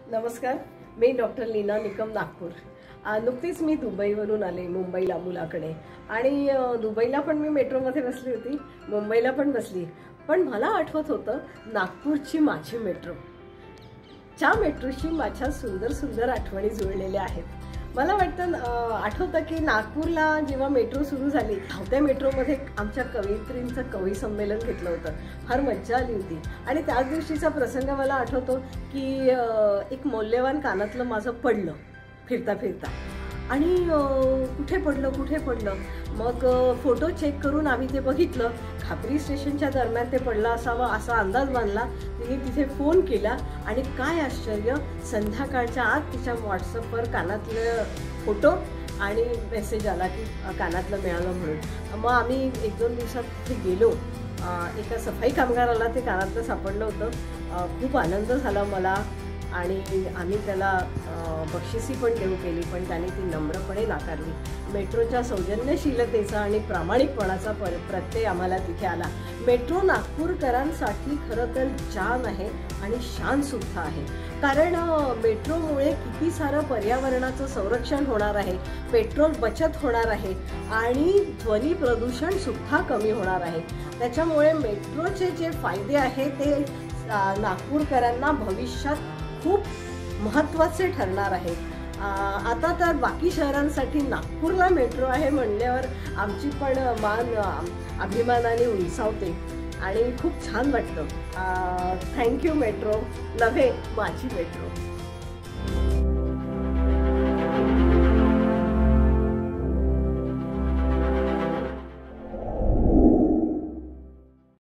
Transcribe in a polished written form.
नमस्कार, मी डॉक्टर लीना निकम नागपूर। नुकतीच मी दुबईवरून आले मुंबईला मुलाकडे आणि दुबईला पण मी मेट्रोमध्ये बसली होती, मुंबईला पण बसली। पण मला आठवत होतं नागपूरची माझी मेट्रो। त्या मेट्रोशी माझ्या सुंदर सुंदर आठवणी जुळलेल्या आहेत। मला वाटतं आठवतं की नागपूरला जेव्हा मेट्रो सुरू झाली, त्या मेट्रोमध्ये आमच्या कवयित्रींचं कवी संमेलन घेतलं होतं। फार मज्जा आली होती आणि त्याच दिवशीचा प्रसंग मला आठवतो की एक मौल्यवान कानातलं माझं पडलं फिरता फिरता आणि कुठे पडलं मग फोटो चेक करून आम्ही ते बघितलं। खापरी स्टेशनच्या दरम्यान ते पडलं असावं असा अंदाज बांधला। तिने तिथे फोन केला आणि काय आश्चर्य, संध्याकाळच्या आत तिच्या व्हॉट्सअपवर कानातलं फोटो आणि मेसेज आला की कानातलं मिळालं म्हणून। मग आम्ही 1-2 दिवसात तिथे गेलो। एका सफाई कामगाराला ते कानातलं सापडलं होतं। खूप आनंद झाला मला आणि आम्ही त्याला बक्षिसी पण देऊ केली, पण त्याने ती नम्रपणे नाकारली। मेट्रोच्या सौजन्यशीलतेचा आणि प्रामाणिकपणाचा प्रत्यय आम्हाला तिथे आला। मेट्रो नागपूरकरांसाठी खरं तर जान आहे आणि शान सुद्धा आहे, कारण मेट्रोमुळे किती सारं पर्यावरणाचं संरक्षण होणार आहे, पेट्रोल बचत होणार आहे आणि ध्वनी प्रदूषण सुद्धा कमी होणार आहे। त्याच्यामुळे मेट्रोचे जे फायदे आहेत ते नागपूरकरांना भविष्यात खूप महत्त्वाचे ठरणार आहेत। आता तर बाकी शहरांसाठी नागपूरला मेट्रो आहे म्हणल्यावर आमची पण मान अभिमानाने उंचावते आणि खूप छान वाटतं। थँक्यू मेट्रो, नव्हे माझी मेट्रो।